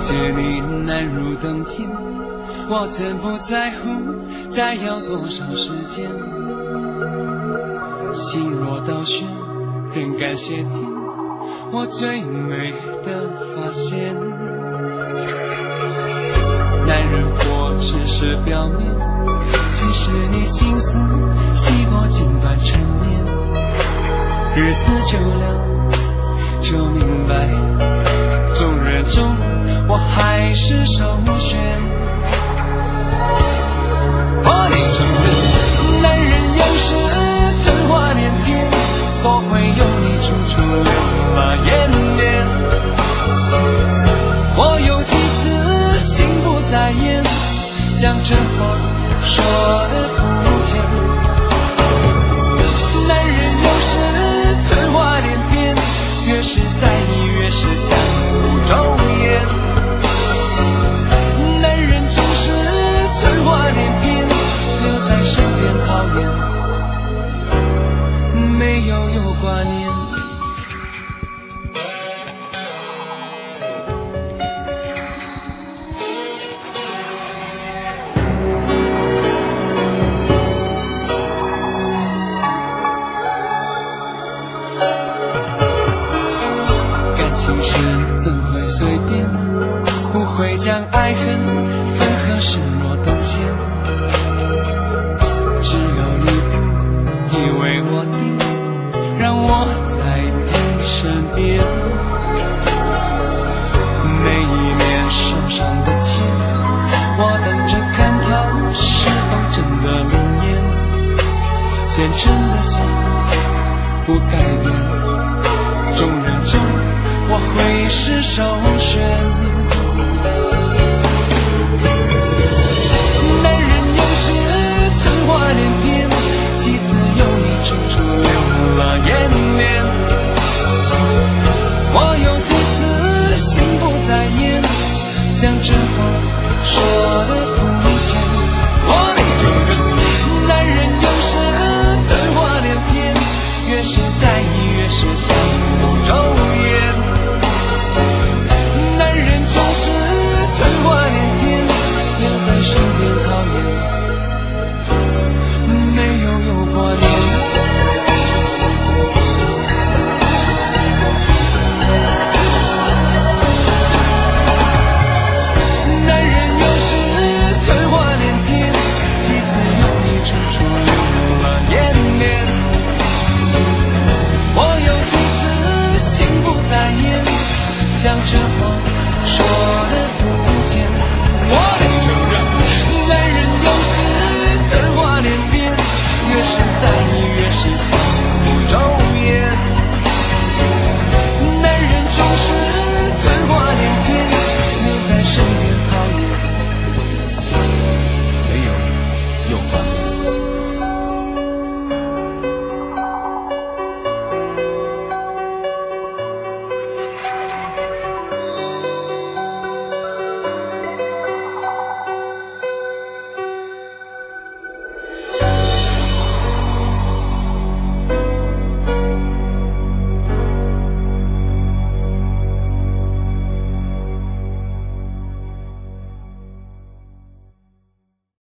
解你难如登天，我曾不在乎再要多少时间。心若倒悬，仍感谢天，我最美的发现。男人活只是表面，其实你心思细过锦缎缠绵。日子久了就明白，众人中我还是首选。我得承认，男人有时春花连篇，多会有你处处留马延绵。我有几次心不在焉，将这话说得肤浅。男人有时春花连篇，越是在意越是相互周延。男人总是春花连篇，留在身边讨厌，没有挂念。情事怎会随便，不会将爱恨分合视若等闲。只有你不以为我定，让我在你身边。每一年手上的钱，我等着看它是否真的灵验。虔诚的心不改变，众人中我会是首选。男人有时春花连篇，几次有你处处留了延绵。我有几次心不在焉，将这话说得